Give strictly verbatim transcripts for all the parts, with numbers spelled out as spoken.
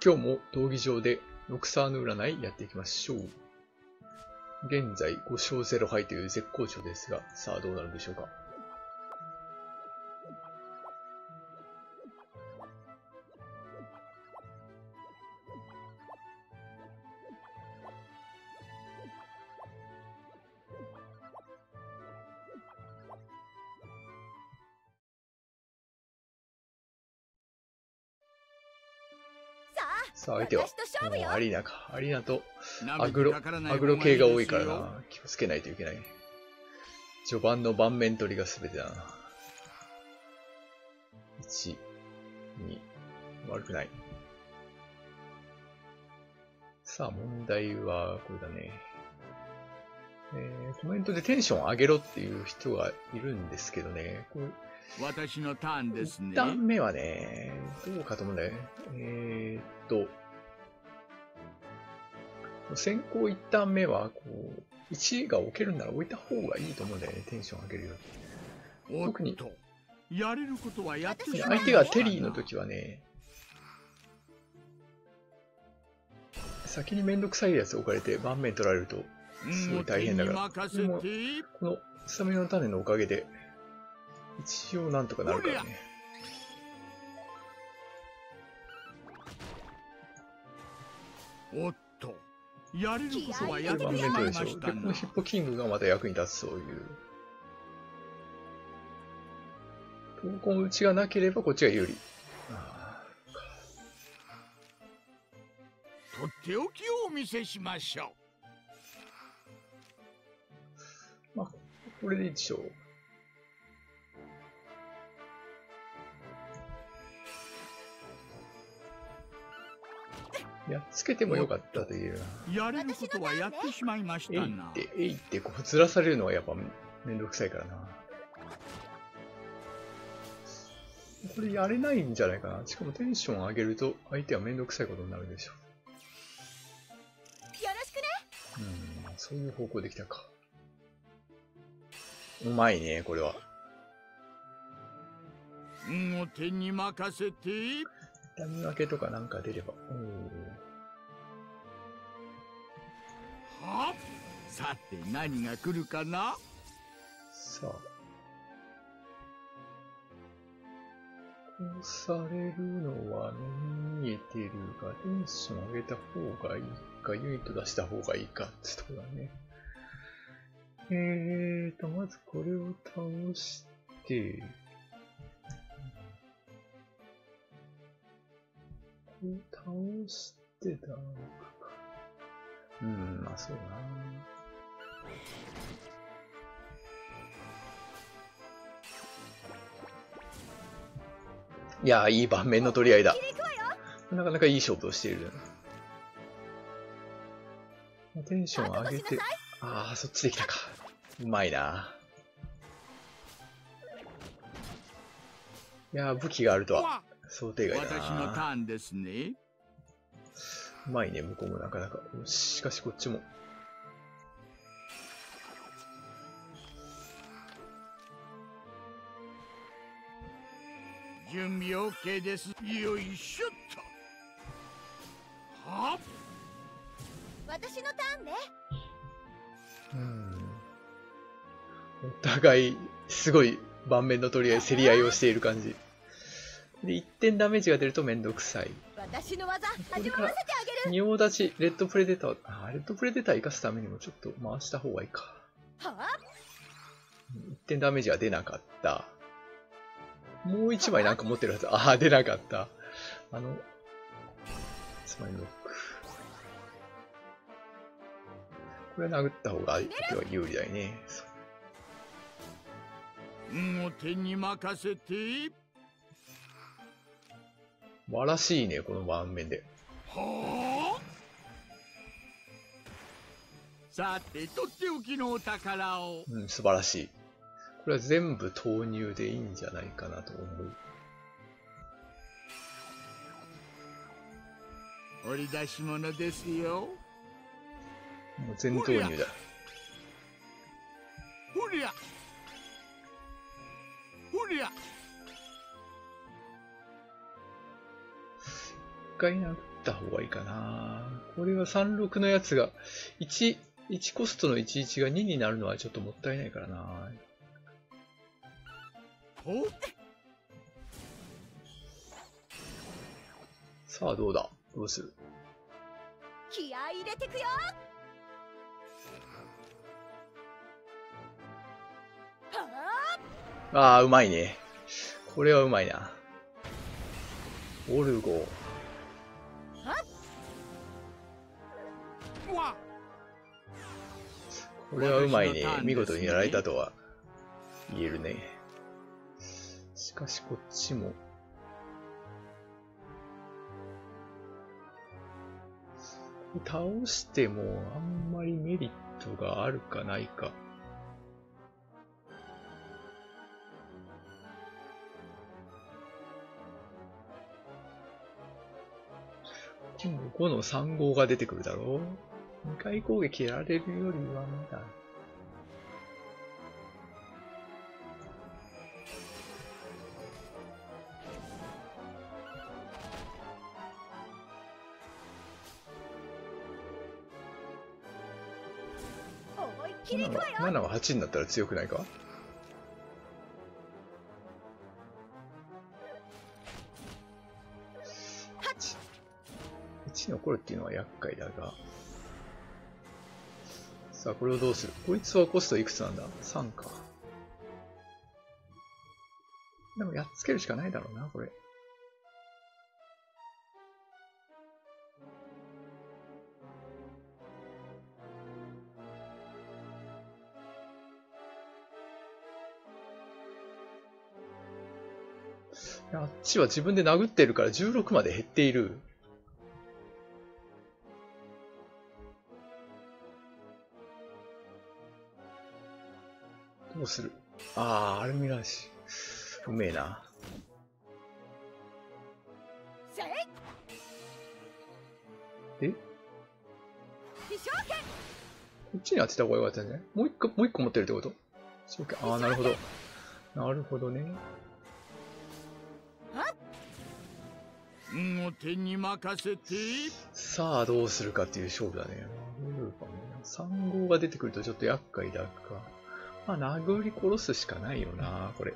今日も闘技場でノクサーヌ占いやっていきましょう。現在ご勝ゼロ敗という絶好調ですが、さあどうなるんでしょうか。さあ相手はもうアリーナか。アリーナとアグロ、アグロ系が多いからな。気をつけないといけない。序盤の盤面取りが全てだな。いち、に、悪くない。さあ問題はこれだね。えー、コメントでテンション上げろっていう人がいるんですけどね。これ私のターンですね。 いち段目はね、どうかと思うんだよね。えー、っと、先行いち段目は、こう、いちが置けるなら置いた方がいいと思うんだよね、テンション上げるより。特に、 やれることはやってしまいましたな。 相手がテリーの時はね、先にめんどくさいやつ置かれて盤面取られると、すごい大変だから。でも、このスタミナの種のおかげで、一応なんとかなるからね。 おっと、やれることはやってしまいましたな。 で、このヒッポキングがまた役に立つそういう。闘魂打ちがなければこっちが有利。 とっておきをお見せしましょう。まあ、これでいいでしょう。やっつけてもよかったという。 やれることはやってしまいましたな。 えいって、えいってこうずらされるのはやっぱめんどくさいからな。これやれないんじゃないかな。しかもテンション上げると相手はめんどくさいことになるでしょう。よろしくね。 うん、そういう方向できたか。うまいね、これは。 運を手に任せて。 痛み分けとかなんか出れば。 はあ、さて何が来るかな。 さあ。殺されるのは見えてるが、テンション上げた方がいいか、ユニット出した方がいいかってとこだね。えーと、まずこれを倒して、これ倒してだろうか。うん、まあそうだな。いやー、いい盤面の取り合いだ。なかなかいい勝負をしている。テンション上げて、ああ、そっちできたか。うまいな。いやー、武器があるとは想定外だな。 私のターンですね。 うまいね、向こうもなかなか。しかしこっちも。 準備 OK です。よいしょっと。はあ、 私のターンね。 うん。お互い、すごい盤面の取り合い、競り合いをしている感じ。で、いってんダメージが出るとめんどくさい。 私の技、始まらせてあげる。 仁王立ち、レッドプレデター。あ、レッドプレデター生かすためにもちょっと回した方がいいか。 はあ、 いってんダメージは出なかった。もう一枚なんか持ってるはず。ああ、出なかった。あの、つまりノック。これ殴った方が相手は有利だよね。 運を手に任せて。 わらしいね、この盤面で。 はあ、さて、とっておきのお宝を。 うん、素晴らしい。これは全部投入でいいんじゃないかなと思う。 掘り出し物ですよ。 もう全投入だ。 ほりゃほりゃ。 回殴った方がいいかな。これはさんろくのやつが、いち、いちコストのいちいちがにになるのはちょっともったいないからな。さあどうだ、どうする。 気合い入れてくよ。 ああ、うまいね。これはうまいな。オルゴ。これはうまいね。見事にやられたとは言えるね。しかしこっちも。倒してもあんまりメリットがあるかないか。今度ごのさん号が出てくるだろう。にかい攻撃やられるよりはまだ。なながはちになったら強くないか。いち残るっていうのは厄介だが。さあこれをどうする。こいつはコストいくつなんだ。さんか。でもやっつけるしかないだろうなこれ。あっちは自分で殴ってるからじゅうろくまで減っている。どうする。ああ、アルミラージ。うめえな。えこっちに当てた方がよかったんじゃない。もう一個、もう一個持ってるってこと。ああ、なるほど。なるほどね。 手に任せて。 さあどうするかっていう勝負だね。さん号が出てくるとちょっと厄介だが、まあ殴り殺すしかないよなこれ。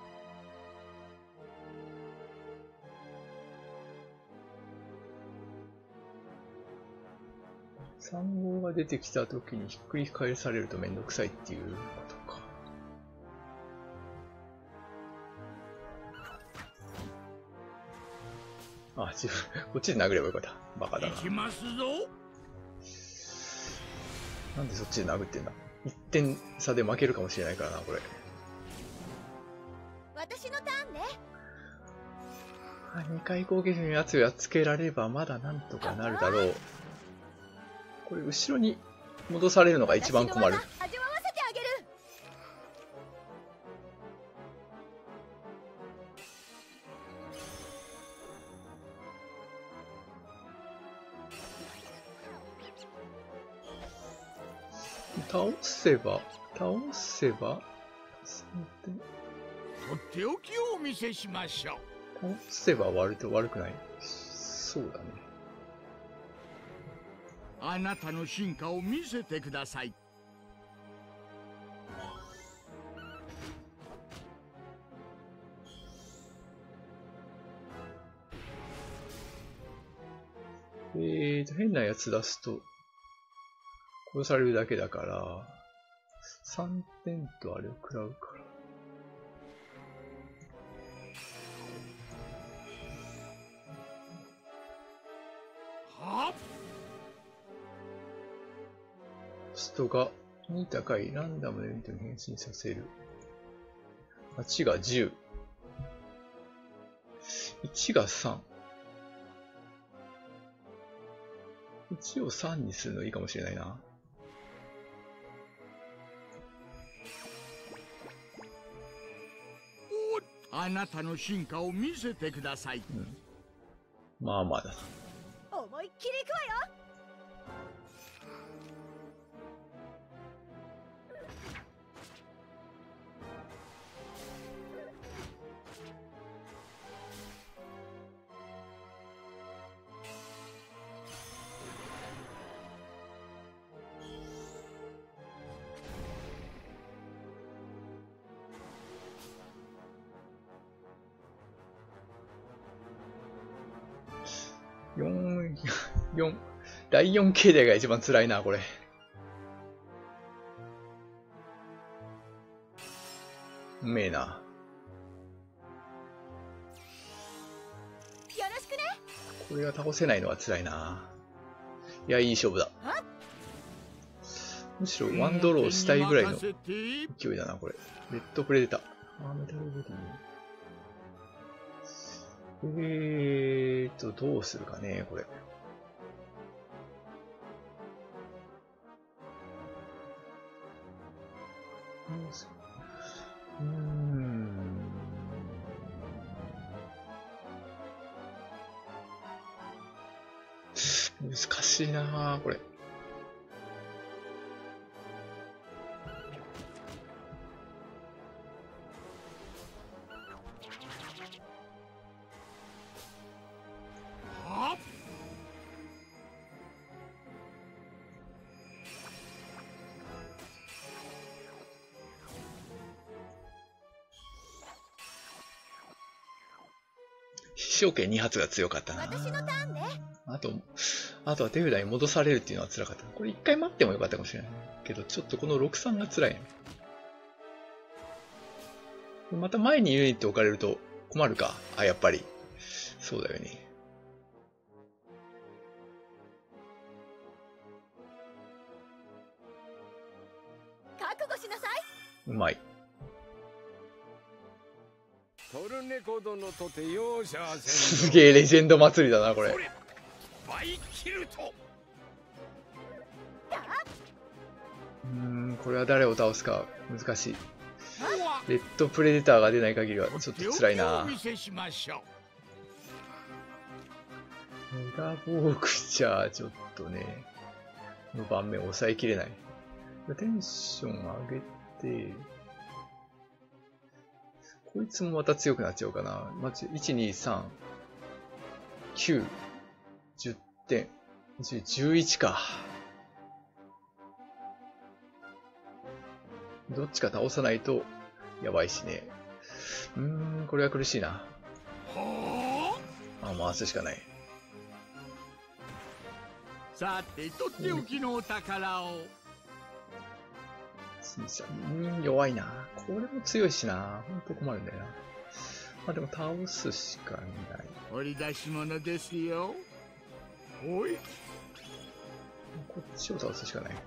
さん号が出てきた時にひっくり返されるとめんどくさいっていうことか。あ、自分、こっちで殴ればよかった。バカだな。 行きますぞ。 なんでそっちで殴ってんだ。いってん差で負けるかもしれないからな、これ。 私のターンね。 にかい攻撃のやつをやっつけられればまだなんとかなるだろう。これ後ろに戻されるのが一番困る。 味わわせてあげる。 倒せば、倒せば、 とっておきをお見せしましょう。倒せば割と悪くない。そうだね。 あなたの進化を見せてください。 えーと、変なやつ出すと、殺されるだけだから、さんてんとあれを食らうから。 はっコストがに高いランダムのユニットに変身させる。はちがじゅう。いちがさん。いちをさんにするのいいかもしれないな。 あなたの進化を見せてください。 うん、まあまあだ。 思いっきりいくわよ。 よん、よん、だいよん形態が一番辛いな、これ。うめえな。 よろしくね。 これが倒せないのは辛いな。いや、いい勝負だ。むしろワンドローしたいぐらいの勢いだな、これ。レッドプレデター。あー、メタルボディ。えーと、どうするかね、これ。うーん。難しいなぁ、これ。飛翔剣に発が強かったな。 私のターンね。 あと、あとは手札に戻されるっていうのは辛かった。これ一回待ってもよかったかもしれない。けど、ちょっとこのろくさんが辛いね。また前にユニット置かれると困るか。あ、やっぱり。そうだよね。 覚悟しなさい。 うまい。 トルネコ殿とて容赦せん。 すげえレジェンド祭りだな、これ。 バイキルト。 うーん、これは誰を倒すか難しい。レッドプレデターが出ない限りはちょっと辛いな。メガボークじゃちょっとね、この盤面抑えきれない。テンション上げて、こいつもまた強くなっちゃうかな。まず、いち、に、さん、きゅう、じゅってん、じゅう、じゅういちか。どっちか倒さないとやばいしね。うーん、これは苦しいな。あ、回すしかない。 さて、とっておきのお宝を。 うん、弱いな。これも強いしな。ほんと困るんだよな。まあでも倒すしかない。 掘り出し物ですよ。おい。 こっちを倒すしかない。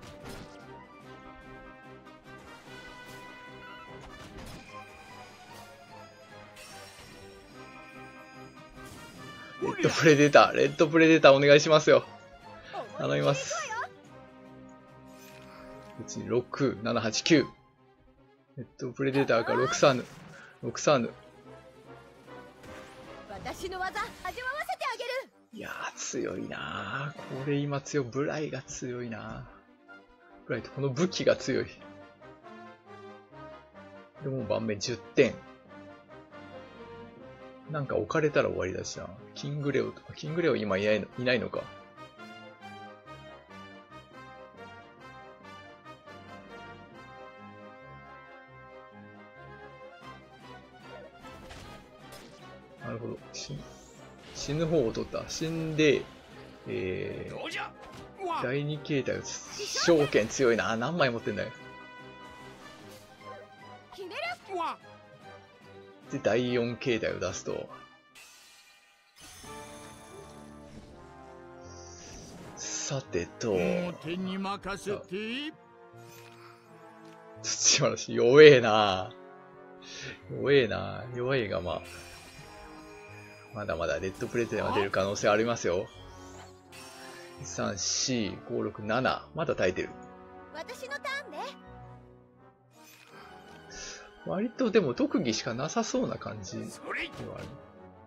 レッドプレデター、レッドプレデターお願いしますよ。頼みます。いち、ろく、なな、はち、きゅう。レッドプレデターかろくサーヌ。ろくサーヌ。 私の技、味わわせてあげる。 いやー、強いなー。これ今強い。ブライが強いなー。ブライとこの武器が強い。でも盤面じゅってん。なんか置かれたら終わりだしな。キングレオとか、キングレオ今いないの、いないのか。なるほど。死死ぬ方を取った。死んで、えー、だいに形態を、証券強いな。何枚持ってんだよ。で、だいよん形態を出すと、さてと、 手に任せて。 土話弱えな。弱えな。弱いがまあ、まだまだレッドプレテが出る可能性ありますよ。さん、よん、ご、ろく、なな。まだ耐えてる。 私のターンね。 割とでも特技しかなさそうな感じではある。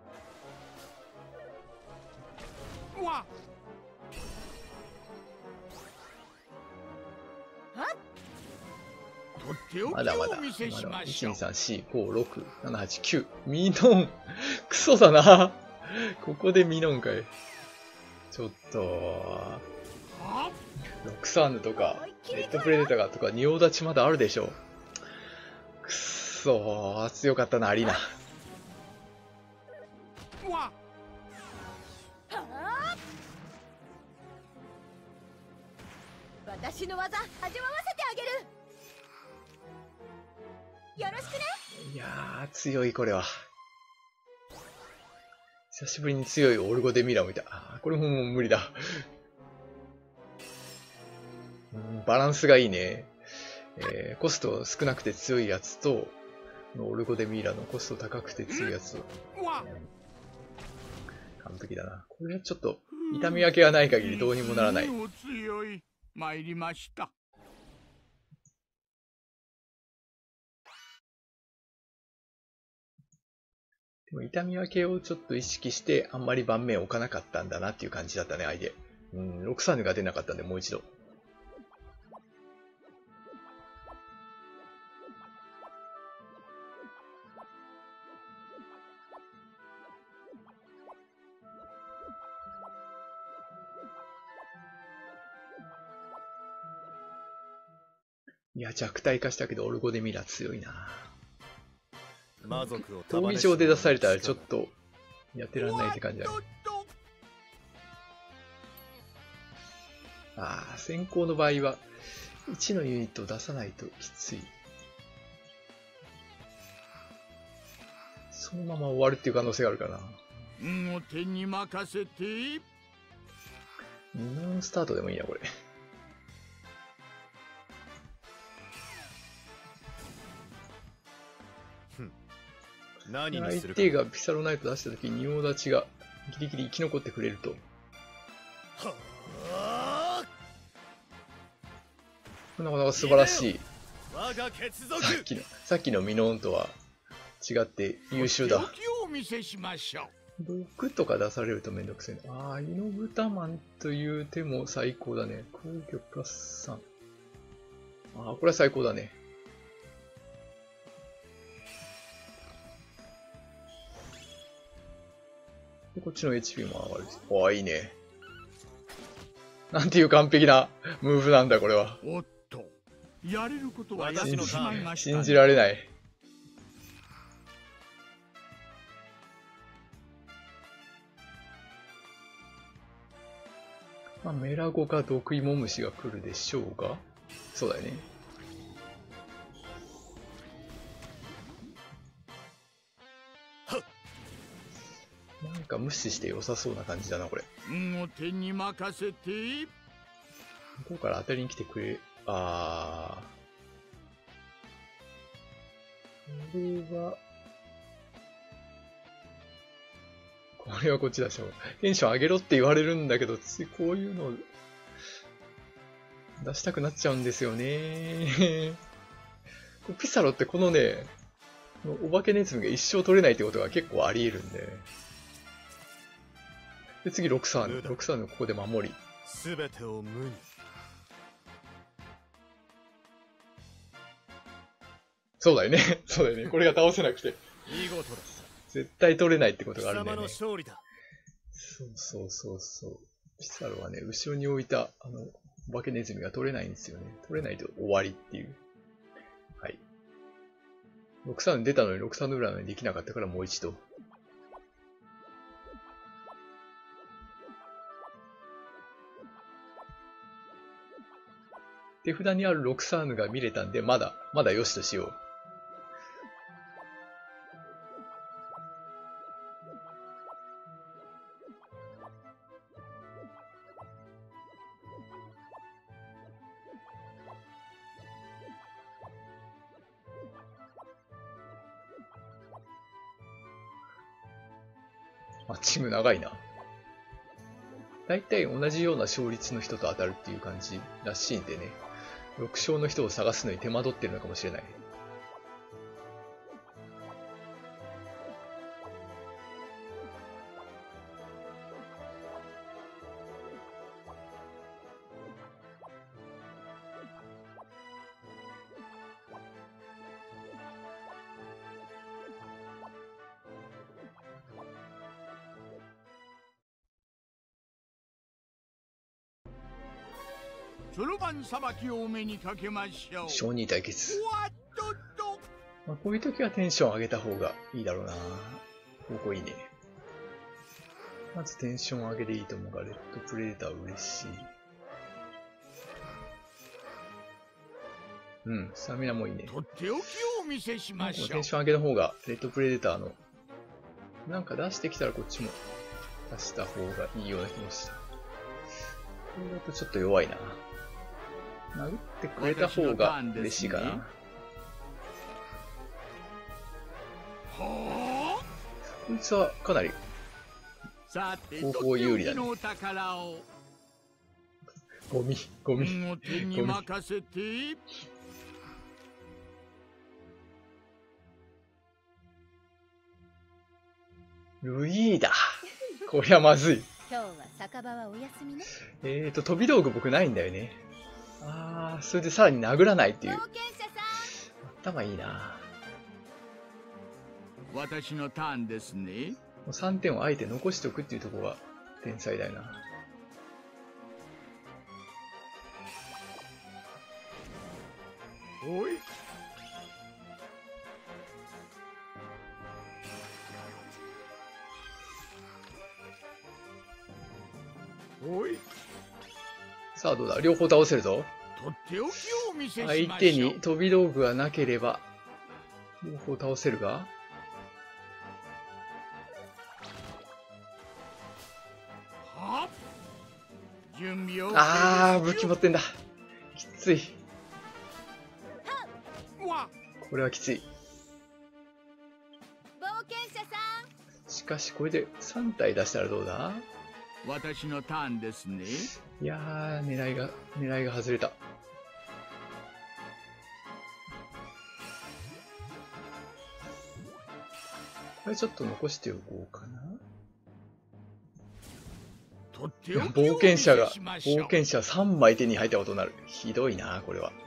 まだまだ。まだいち、に、さん、よん、ご、ろく、なな、はち、きゅう。ミノン。クソだな。ここでミノンかい。ちょっと。ロクサーヌとか、レッドプレデターとか、仁王立ちまだあるでしょ。くっそー。強かったな、アリーナ。 私の技味わわせてあげる。よろしくね。 いやー、強い、これは。久しぶりに強いオルゴデミラを見た。あー、これももう無理だ。うん、バランスがいいね。えー、コスト少なくて強いやつと、オルゴデミラのコスト高くて強いやつ。完璧だな。これはちょっと、痛み分けがない限りどうにもならない。 お強い。参りました。 でも痛み分けをちょっと意識して、あんまり盤面置かなかったんだなっていう感じだったね、相手。うん、ろくさんが出なかったんで、もう一度。いや、弱体化したけど、オルゴデミラ強いな。闘技場で出されたらちょっと、やってらんないって感じだね。ああ、先行の場合は、いちのユニットを出さないときつい。そのまま終わるっていう可能性があるかな。 運を手に任せて。 に問スタートでもいいな、これ。相手がピサロナイト出したときに仁王立ちがギリギリ生き残ってくれると。なかなか素晴らしい。さっきの、さっきのミノンとは違って優秀だ。ろくとか出されるとめんどくせえな。ああ、イノブタマンという手も最高だね。攻撃プラスさん。ああ、これは最高だね。でこっちの エイチピー も上がる。わあ、いいね。なんていう完璧なムーブなんだ、これは。 おっと、やれることはやってしまいました。 信じられない。まあ、メラゴか毒イモムシが来るでしょうが。そうだよね。なんか無視して良さそうな感じだな、これ。 運を手に任せて。 向こうから当たりに来てくれ。あー。これは、これはこっちだしょ。テンション上げろって言われるんだけど、ついこういうのを出したくなっちゃうんですよね。ピサロってこのね、お化けネズミが一生取れないってことが結構あり得るんで。で、次ろくさん。ろくさんのここで守り。すべてを無に。そうだよね。そうだよね。これが倒せなくて。見事だ。絶対取れないってことがあるんだよね。そうそうそうそう。ピサロはね、後ろに置いた、あの、お化けネズミが取れないんですよね。取れないと終わりっていう。はい。ろくさん出たのにろくさんの裏のにできなかったからもう一度。手札にあるろくさんが見れたんで、まだ、まだよしとしよう。あ、チーム長いな。だいたい同じような勝率の人と当たるっていう感じらしいんでね。ろく勝の人を探すのに手間取ってるのかもしれない。 そろばんさばきをお目にかけましょう。 小児対決。まあ、こういう時はテンション上げた方がいいだろうな。ここいいね。まずテンション上げでいいと思うが、レッドプレデター嬉しい。 うん、スタミナもいいね。 とっておきをお見せしましょう。 テンション上げの方が、レッドプレデターの、なんか出してきたらこっちも出した方がいいような気もした。これだとちょっと弱いな。殴ってくれた方が嬉しいかな。 はあ、 こいつはかなりさて、 後方有利だね。 とっておきのお宝をゴミ、ゴミ、 運を手に任せて。 ルイーダ。こりゃまずい。 今日は酒場はお休みね。 えーと、飛び道具僕ないんだよね。あー、それでさらに殴らないっていう。 冒険者さ頭いいな。 私のターンですね。 もうさんてんをあえて残しておくっていうところが天才だよな。 おい。おい。 さあどうだ、両方倒せるぞ。 とっておきをお見せしましょう。 相手に飛び道具がなければ、両方倒せるが。 は準備を。 あー、武器持ってんだ。きつい。 わ。 これはきつい。 冒険者さん。 しかしこれでさん体出したらどうだ。 私のターンですね。 いやー、狙いが、狙いが外れた。これちょっと残しておこうかな。 とっておきをお冒見せ険者が、 しましょう。 冒険者さんまい手に入ったことになる。ひどいな、これは。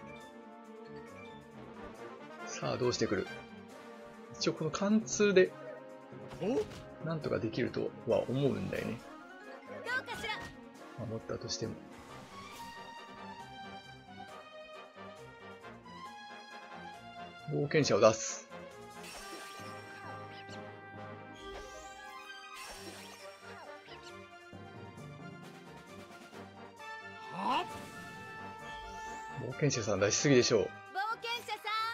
さあ、どうしてくる。一応この貫通で、 お、 なんとかできるとは思うんだよね。 どうかしら。 守ったとしても。冒険者を出す。 は冒険者さん出しすぎでしょう。 冒険者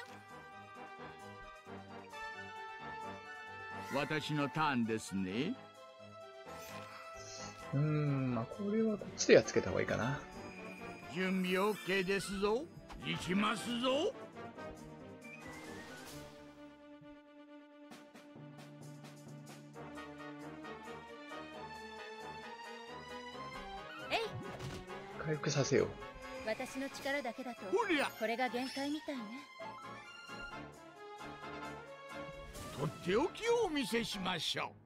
さん。 私のターンですね。 うーん、まあこれはこっちでやっつけた方がいいかな。 準備 OK ですぞ。行きますぞ。 えい。 回復させよう。 私の力だけだとほりゃ。 これが限界みたいね。 とっておきをお見せしましょ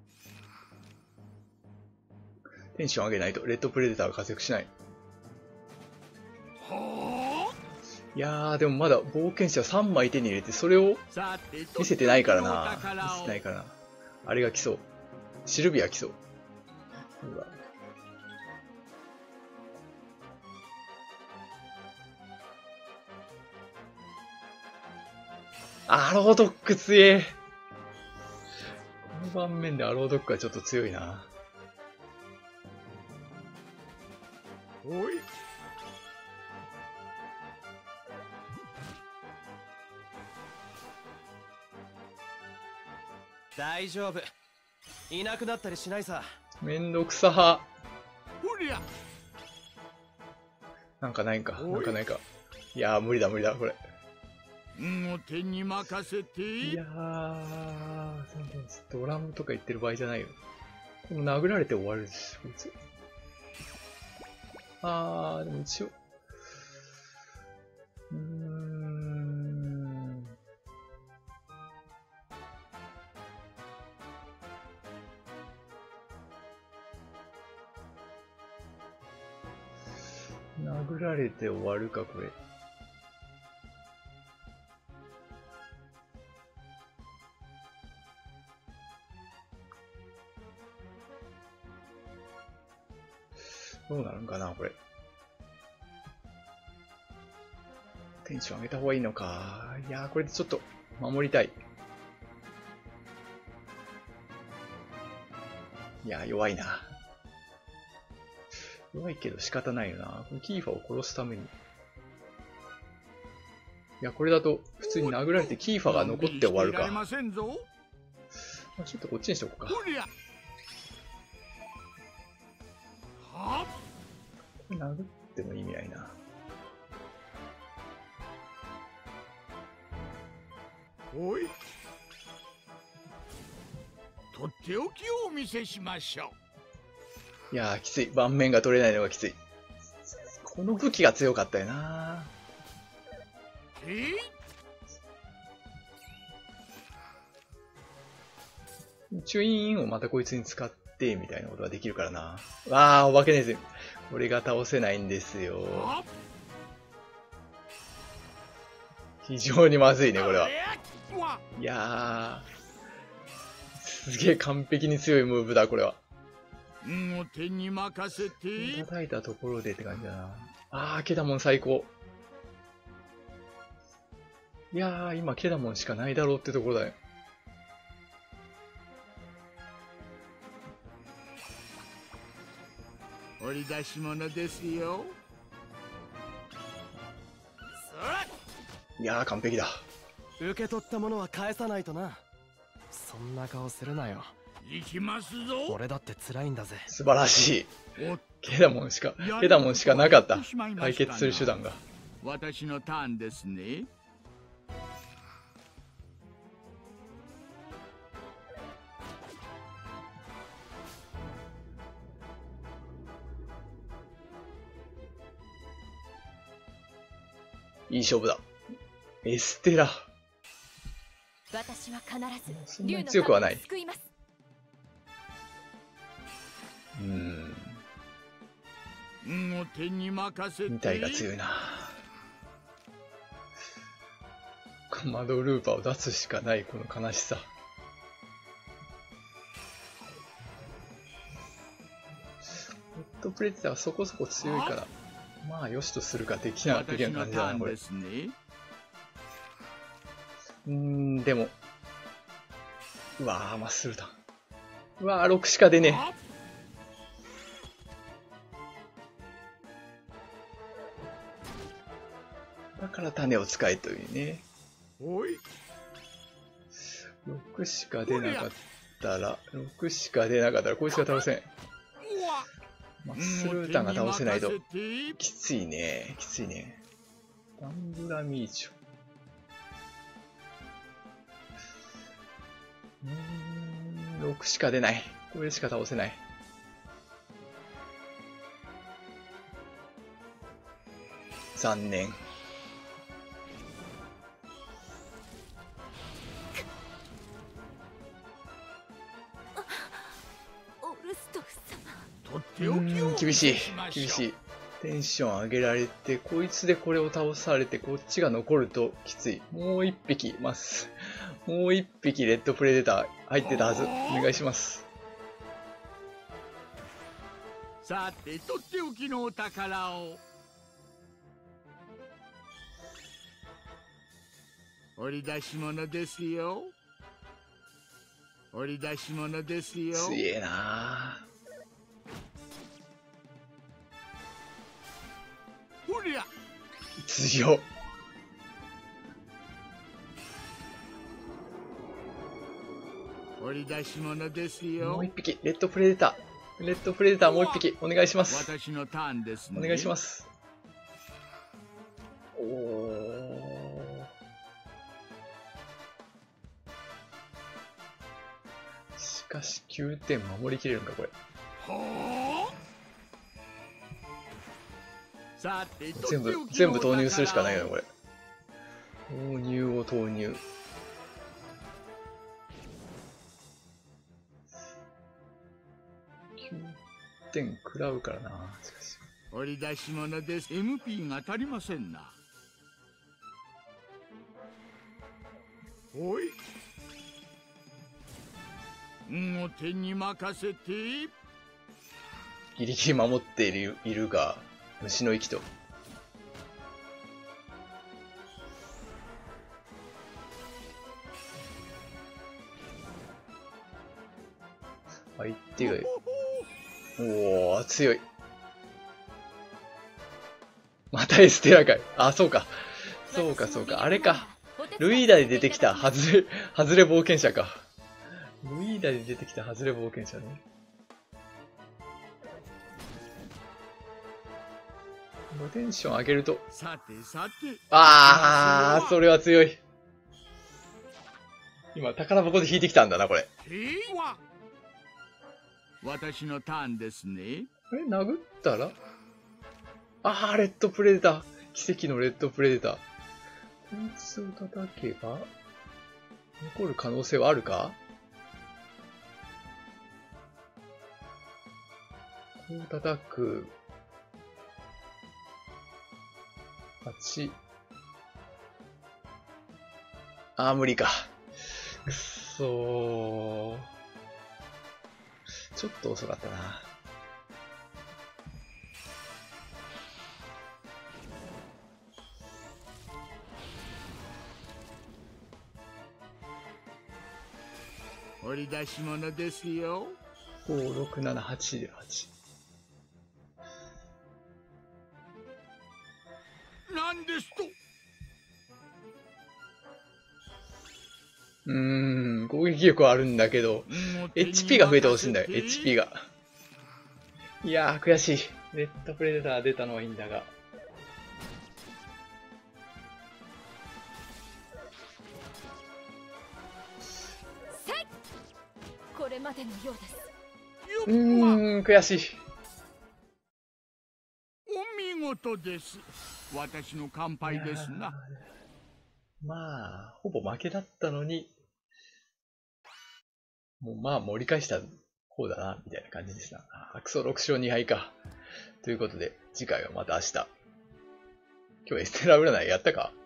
テンション上げないとレッドプレデターが活躍しない。 う。はあ。 いやー、でもまだ冒険者さんまい手に入れて、それをさて、 見せてないからな。 とっておきのお見宝をせてないからな。あれが来そう。シルビア来そう。うわ。アロードック強え。この盤面でアロードックはちょっと強いな。 おい。 大丈夫。いなくなったりしないさ。 めんどくさは。 ほりゃ。 なんかないんか。 おいなんかないか。いやー、無理だ無理だ、これ。 運を手に任せて。 いやー、ドラムとか言ってる場合じゃないよ。この殴られて終わるし、こいつ。あー、でも一応。うーん。殴られて終わるか、これ。どうなるんかな、これ。テンション上げた方がいいのか。いやー、これでちょっと守りたい。いやー、弱いな。弱いけど仕方ないよな。このキーファーを殺すために。 いや、これだと普通に殴られてキーファが残って終わるか。 ませんぞ。 まあちょっとこっちにしとこうか。 ほりゃ。はこれ殴っても意味ないな。 おい。とっておきをお見せしましょいやー、きつい。盤面が取れないのがきつい。この武器が強かったよな。 う。えい。 チュイーンをまたこいつに使ってみたいなことができるからな。わあ、お化けネズミ。これが倒せないんですよ。 は非常にまずいね、これは。 わ。 いやー、すげえ完璧に強いムーブだ、これは。 運を手に任せて。 叩いたところでって感じだな。あー、ケダモン最高。いやー、今ケダモンしかないだろうってところだよ。 掘り出し物ですよ。 いやー、完璧だ。 受け取ったものは返さないとな。そんな顔するなよ。 行きますぞ。 俺だって辛いんだぜ。 素晴らしい。 おっケダモンしか、ケダモンしかなかった。解決する手段が。 私のターンですね。 いい勝負だ。エステラ。 私は必そんなにず竜の強くはない民を救います。 うーん。 運を手に任せて。 みたいが強いな。コマドルーパーを出すしかない、この悲しさ。ホットプレデターはそこそこ強いから、まあよしとするか的な、的な感じだな、これ。うですね。 ーん、でも。うわぁ、マッスルだ。うわぁ、ろくしか出ねえ。だから種を使えというね。 おい。 ろくしか出なかったら、ろくしか出なかったら、こいつが倒せん。マッスルータンが倒せないと、きついね。きついね。ダンブラミーチョ。うーん、ろくしか出ない。これしか倒せない。残念。 オルストフ様。 とってうおきをーん、厳しい。 しましょう厳しい。テンション上げられて、こいつでこれを倒されて、こっちが残るときつい。もう一匹います。もう一匹レッドプレデター入ってたはず。お願いします。 さて、とっておきのお宝を。掘り出し物ですよ。掘り出し物ですよ。 強えなぁ。 ほりゃ。 強っ。 掘り出し物ですよ。 もう一匹、レッドプレデター。レッドプレデターもう一匹、お願いします。 私のターンですね。 お願いします。おー。しかしきゅうてん守りきれるんか、これ。 はあ。さて、 全部、全部投入するしかないよね、これ。投入を投入。きゅうてん食らうからな、しかし。 掘り出し物です。エムピー が足りませんな。おい。運を手に任せて。 ギリギリ守っているいるが、虫の息と。相手が、おー、強い。またエステラかい。あ、そうか。 そうかそうか、あれか。ルイーダで出てきたハズレ、ハズレ冒険者か。ルイーダで出てきたハズレ冒険者ね。ロテンション上げると。 さてさて。 あー、それは強い。今、宝箱で引いてきたんだな、これ。 平和。私のターンですね。 え、殴ったらあー、レッドプレデター。奇跡のレッドプレデター。こいつを叩けば、残る可能性はあるか？こう叩く。はち。あー、無理か。くっそー。ちょっと遅かったな。 掘り出し物ですよ。 ご、ろく、なな、はちではち。 なんですと。 うーん、攻撃力はあるんだけど、エイチピー が増えてほしいんだよ、エイチピー が。いやー、悔しい。レッドプレデター出たのはいいんだが。 これまでのようです。 うーん、悔しい。 お見事です。私の乾杯ですな。 まあ、ほぼ負けだったのに、もうまあ盛り返した方だな、みたいな感じですな。あ、クソろく勝に敗か。ということで、次回はまた明日。今日エステラ占いやったか？